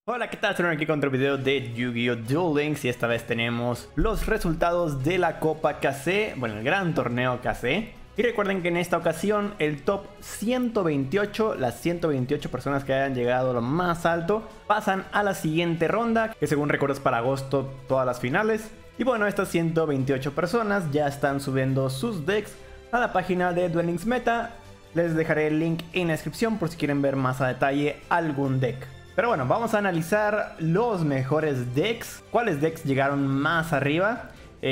Hola, ¿qué tal? Estoy aquí con otro video de Yu-Gi-Oh! Duel Links y esta vez tenemos los resultados de la Copa KC, bueno, el gran torneo KC. Y recuerden que en esta ocasión el top 128, las 128 personas que hayan llegado a lo más alto, pasan a la siguiente ronda, que según recuerdo es para agosto todas las finales. Y bueno, estas 128 personas ya están subiendo sus decks a la página de Duel Links Meta. Les dejaré el link en la descripción por si quieren ver más a detalle algún deck. Pero bueno, vamos a analizar los mejores decks. ¿Cuáles decks llegaron más arriba?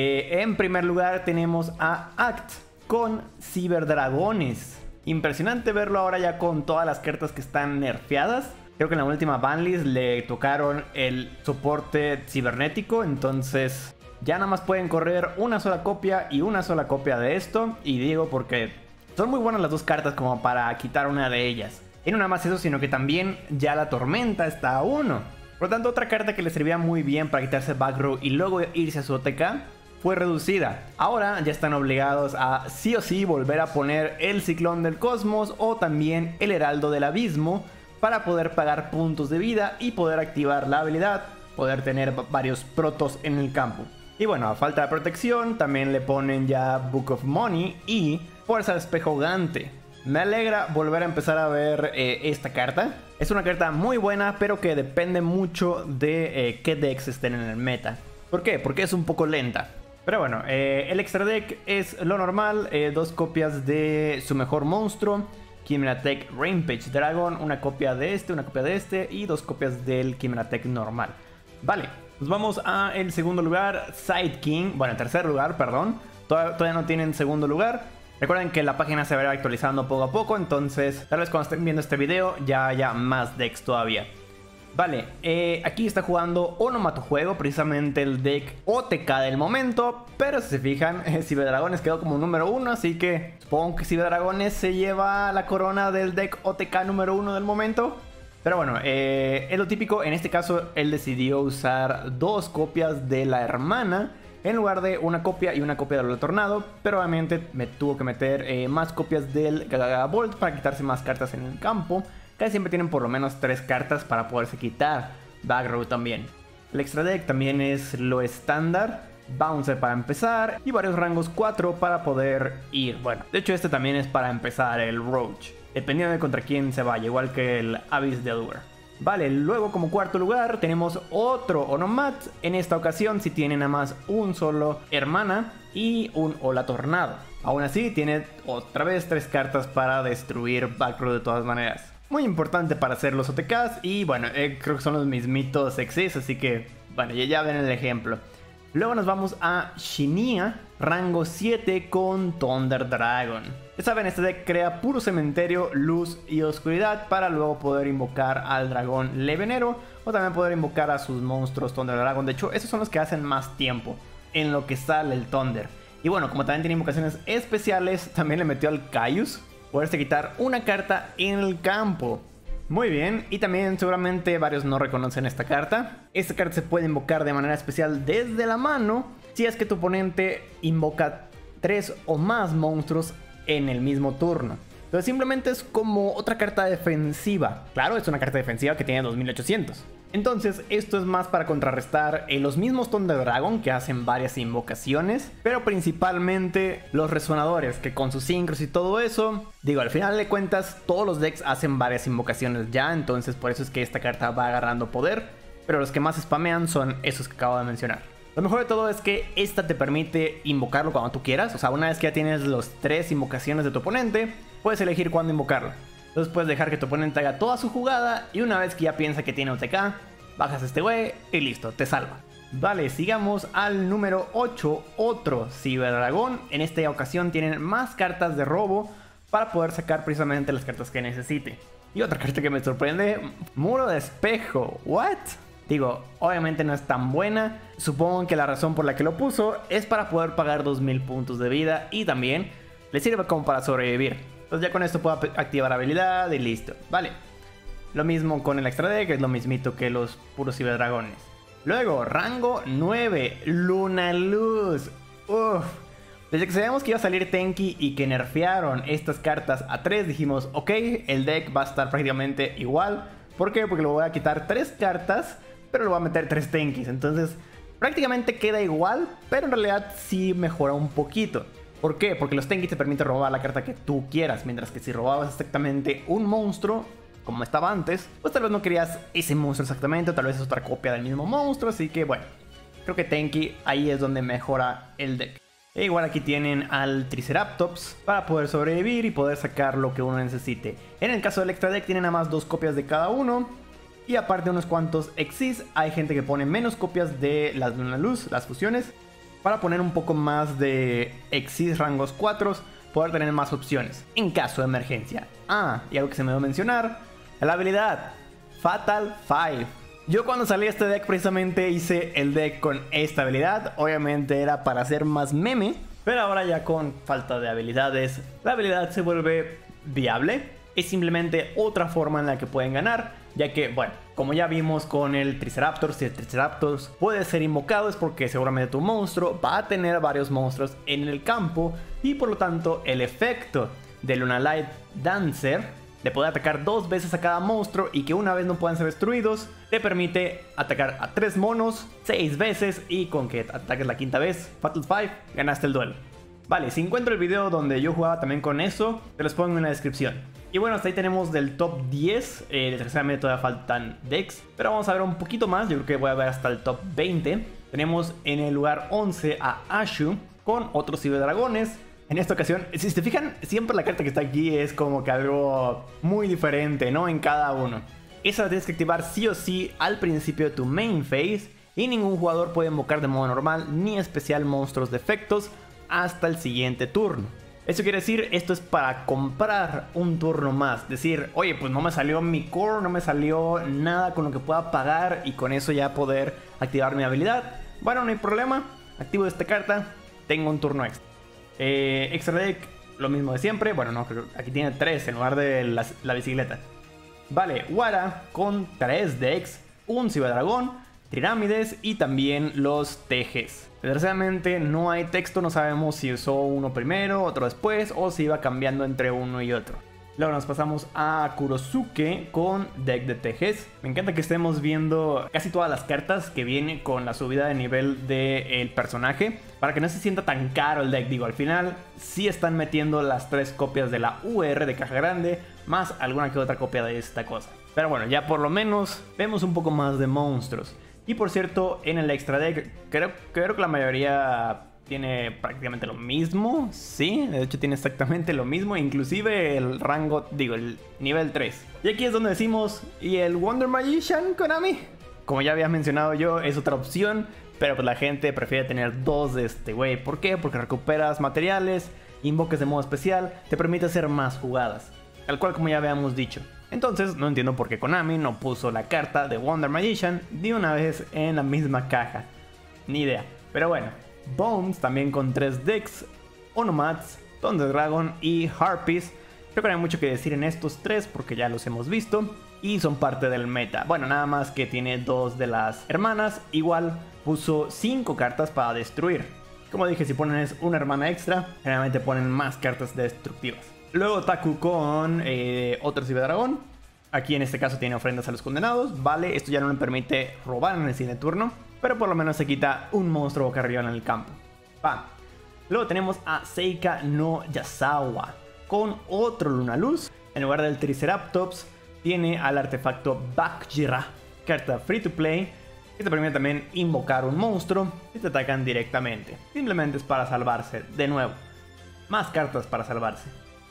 En primer lugar tenemos a Act con Ciberdragones. Impresionante verlo ahora ya con todas las cartas que están nerfeadas. Creo que en la última banlist le tocaron el soporte cibernético. Entonces ya nada más pueden correr una sola copia y una sola copia de esto. Y digo porque son muy buenas las dos cartas como para quitar una de ellas. Y no nada más eso, sino que también ya la tormenta está a 1. Por lo tanto, otra carta que le servía muy bien para quitarse back row y luego irse a su OTK fue reducida. Ahora ya están obligados a sí o sí volver a poner el Ciclón del Cosmos o también el Heraldo del Abismo para poder pagar puntos de vida y poder activar la habilidad, poder tener varios protos en el campo. Y bueno, a falta de protección también le ponen ya Book of Money y Fuerza de Espejo Gante. Me alegra volver a empezar a ver esta carta. Es una carta muy buena, pero que depende mucho de qué decks estén en el meta. ¿Por qué? Porque es un poco lenta. Pero bueno, el extra deck es lo normal. Dos copias de su mejor monstruo, Kimeratech Rampage Dragon. Una copia de este y dos copias del Kimeratech normal. Vale, nos vamos a el segundo lugar, Side King. Bueno, el tercer lugar, perdón. Todavía no tienen segundo lugar. Recuerden que la página se va a ir actualizando poco a poco, entonces tal vez cuando estén viendo este video ya haya más decks todavía. Vale, aquí está jugando Onomatojuego, precisamente el deck OTK del momento, pero si se fijan, Ciberdragones quedó como número 1, así que supongo que Ciberdragones se lleva la corona del deck OTK número 1 del momento. Pero bueno, es lo típico, en este caso él decidió usar dos copias de la hermana en lugar de una copia y una copia del Tornado, pero obviamente me tuvo que meter más copias del Gagaga Bolt para quitarse más cartas en el campo. Casi siempre tienen por lo menos 3 cartas para poderse quitar back row también. El extra deck también es lo estándar, Bouncer para empezar y varios rangos 4 para poder ir. Bueno, de hecho este también es para empezar el Roach, dependiendo de contra quién se vaya, igual que el Abyss Delver. Vale, luego como cuarto lugar tenemos otro Onomat. En esta ocasión sí tiene nada más un solo hermana y un Hola Tornado. Aún así tiene otra vez 3 cartas para destruir back row de todas maneras. Muy importante para hacer los OTKs y bueno, creo que son los mismitos Exis, así que bueno, ya ven el ejemplo. Luego nos vamos a Shinia, rango 7 con Thunder Dragon. Ya saben, este deck crea puro cementerio, luz y oscuridad para luego poder invocar al dragón Levenero o también poder invocar a sus monstruos Thunder Dragon. De hecho, esos son los que hacen más tiempo en lo que sale el Thunder. Y bueno, como también tiene invocaciones especiales, también le metió al Caius, poderse quitar una carta en el campo. Muy bien, y también seguramente varios no reconocen esta carta. Esta carta se puede invocar de manera especial desde la mano si es que tu oponente invoca 3 o más monstruos en el mismo turno. Entonces simplemente es como otra carta defensiva. Claro, es una carta defensiva que tiene 2800. Entonces esto es más para contrarrestar los mismos Thunder Dragon que hacen varias invocaciones, pero principalmente los resonadores que con sus sincros y todo eso, digo, al final de cuentas todos los decks hacen varias invocaciones ya, entonces por eso es que esta carta va agarrando poder, pero los que más spamean son esos que acabo de mencionar. Lo mejor de todo es que esta te permite invocarlo cuando tú quieras, o sea, una vez que ya tienes los 3 invocaciones de tu oponente, puedes elegir cuándo invocarlo. Entonces puedes dejar que tu oponente haga toda su jugada y una vez que ya piensa que tiene OTK, bajas a este güey y listo, te salva. Vale, sigamos al número 8, otro Ciberdragón. En esta ocasión tienen más cartas de robo para poder sacar precisamente las cartas que necesite. Y otra carta que me sorprende, Muro de Espejo. ¿What? Digo, obviamente no es tan buena. Supongo que la razón por la que lo puso es para poder pagar 2000 puntos de vida y también le sirve como para sobrevivir. Entonces ya con esto puedo activar habilidad y listo. Vale. Lo mismo con el extra deck, es lo mismito que los puros Ciberdragones. Luego, rango 9, Luna Luz. Uff. Desde que sabíamos que iba a salir Tenki y que nerfearon estas cartas a 3, dijimos, ok, el deck va a estar prácticamente igual. ¿Por qué? Porque le voy a quitar 3 cartas, pero le voy a meter 3 Tenkis. Entonces prácticamente queda igual, pero en realidad sí mejora un poquito. ¿Por qué? Porque los Tenkis te permiten robar la carta que tú quieras, mientras que si robabas exactamente un monstruo, como estaba antes, pues tal vez no querías ese monstruo exactamente, o tal vez es otra copia del mismo monstruo, así que bueno, creo que Tenki ahí es donde mejora el deck. E igual aquí tienen al Triceratops para poder sobrevivir y poder sacar lo que uno necesite. En el caso del extra deck tienen nada más 2 copias de cada uno. Y aparte unos cuantos Exis, hay gente que pone menos copias de las Luna Luz, las fusiones, para poner un poco más de Exis rangos 4, poder tener más opciones en caso de emergencia. Y algo que se me va a mencionar, la habilidad Fatal 5. Yo cuando salí este deck precisamente hice el deck con esta habilidad. Obviamente era para hacer más meme, pero ahora ya con falta de habilidades, la habilidad se vuelve viable. Es simplemente otra forma en la que pueden ganar, ya que, bueno, como ya vimos con el Triceratops, si el Triceratops puede ser invocado es porque seguramente tu monstruo va a tener varios monstruos en el campo y por lo tanto el efecto de Lunalight Dancer de poder atacar 2 veces a cada monstruo y que una vez no puedan ser destruidos, te permite atacar a 3 monos 6 veces y con que ataques la 5ª vez, Fatal 5, ganaste el duelo. Vale, si encuentro el video donde yo jugaba también con eso, te los pongo en la descripción. Y bueno, hasta ahí tenemos del top 10, desgraciadamente todavía faltan decks, pero vamos a ver un poquito más, yo creo que voy a ver hasta el top 20. Tenemos en el lugar 11 a Ashu con otros ciberdragones. En esta ocasión, si se fijan, siempre la carta que está aquí es como que algo muy diferente, ¿no? En cada uno. Esa la tienes que activar sí o sí al principio de tu main phase y ningún jugador puede invocar de modo normal ni especial monstruos de efectos hasta el siguiente turno. Eso quiere decir, esto es para comprar un turno más. Decir, oye, pues no me salió mi core, no me salió nada con lo que pueda pagar y con eso ya poder activar mi habilidad. Bueno, no hay problema, activo esta carta, tengo un turno extra. Extra deck, lo mismo de siempre. Bueno, no, aquí tiene 3 en lugar de la bicicleta. Vale, Wara con 3 decks, un ciberdragón, Tirámides y también los Tejes. Desgraciadamente no hay texto, no sabemos si usó uno primero, otro después o si iba cambiando entre uno y otro. Luego nos pasamos a Kurosuke con deck de Tejes. Me encanta que estemos viendo casi todas las cartas que vienen con la subida de nivel del personaje, para que no se sienta tan caro el deck. Digo, al final sí están metiendo las 3 copias de la UR de caja grande, más alguna que otra copia de esta cosa. Pero bueno, ya por lo menos vemos un poco más de monstruos. Y por cierto, en el extra deck, creo que la mayoría tiene prácticamente lo mismo. Sí, de hecho tiene exactamente lo mismo, inclusive el rango, digo, el nivel 3. Y aquí es donde decimos, ¿y el Wonder Magician, Konami? Como ya había mencionado yo, es otra opción, pero pues la gente prefiere tener 2 de este güey. ¿Por qué? Porque recuperas materiales, invoques de modo especial, te permite hacer más jugadas, tal cual como ya habíamos dicho. Entonces no entiendo por qué Konami no puso la carta de Wonder Magician de una vez en la misma caja. Ni idea, pero bueno. Bones también con 3 decks, Onomats, Thunder Dragon y Harpies. Creo que no hay mucho que decir en estos 3 porque ya los hemos visto y son parte del meta. Bueno, nada más que tiene 2 de las hermanas. Igual puso 5 cartas para destruir. Como dije, si pones una hermana extra, generalmente ponen más cartas destructivas. Luego Taku con otro ciberdragón. Aquí en este caso tiene ofrendas a los condenados. Vale, esto ya no le permite robar en el siguiente turno, pero por lo menos se quita un monstruo boca arriba en el campo. Va. Luego tenemos a Seika no Yasawa con otro Luna Luz. En lugar del Triceratops tiene al artefacto Bakjira, carta free to play, que te permite también invocar un monstruo y te atacan directamente. Simplemente es para salvarse. De nuevo, más cartas para salvarse.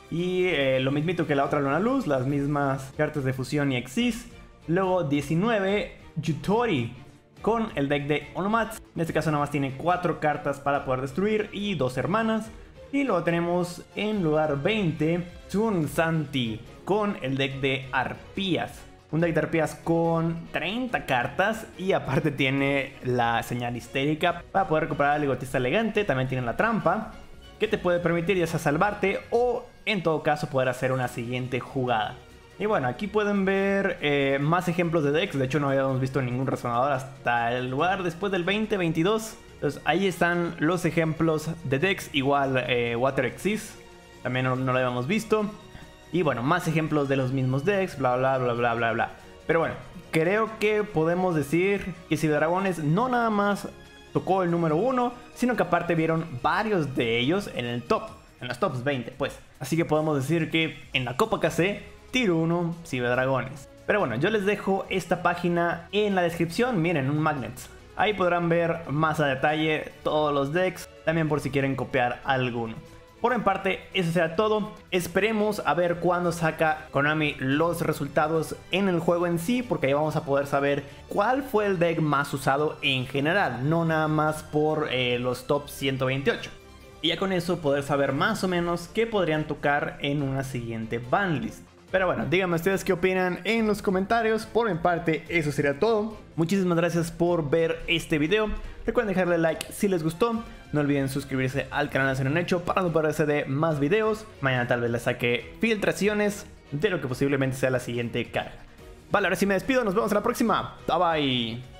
Y lo mismito que la otra Luna Luz, las mismas cartas de fusión y Exis. Luego 19, Yutori con el deck de Onomats. En este caso nada más tiene 4 cartas para poder destruir y 2 hermanas. Y luego tenemos en lugar 20, Tsun Santi con el deck de Arpías. Un deck de Arpías con 30 cartas y aparte tiene la señal histérica para poder recuperar al ligotista elegante. También tiene la trampa, que te puede permitir ya sea salvarte o en todo caso poder hacer una siguiente jugada. Y bueno, aquí pueden ver más ejemplos de decks. De hecho no habíamos visto ningún resonador hasta el lugar después del 2022. Entonces ahí están los ejemplos de decks. Igual Water Exis, también no lo habíamos visto. Y bueno, más ejemplos de los mismos decks, bla bla bla bla bla bla. Pero bueno, creo que podemos decir que Ciberdragones no nada más tocó el número 1, sino que aparte vieron varios de ellos en el top, en los tops 20 pues. Así que podemos decir que en la Copa KC, Tier 1, Ciberdragones. Pero bueno, yo les dejo esta página en la descripción, miren, un magnet. Ahí podrán ver más a detalle todos los decks, también por si quieren copiar alguno. Por mi parte, eso será todo. Esperemos a ver cuándo saca Konami los resultados en el juego en sí, porque ahí vamos a poder saber cuál fue el deck más usado en general, no nada más por los top 128. Y ya con eso poder saber más o menos qué podrían tocar en una siguiente banlist. Pero bueno, díganme ustedes qué opinan en los comentarios. Por mi parte, eso sería todo. Muchísimas gracias por ver este video. Recuerden dejarle like si les gustó. No olviden suscribirse al canal de Hacer un Hecho para no perderse de más videos. Mañana tal vez les saque filtraciones de lo que posiblemente sea la siguiente carga. Vale, ahora sí me despido. Nos vemos en la próxima. Bye bye.